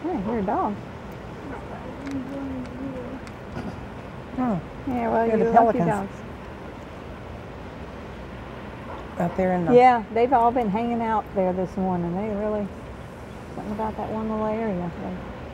I hear a dog. Oh, Yeah, well, they're the you're lucky pelicans. dogs. Out there in the... Yeah, they've all been hanging out there this morning. They really, something about that one little area.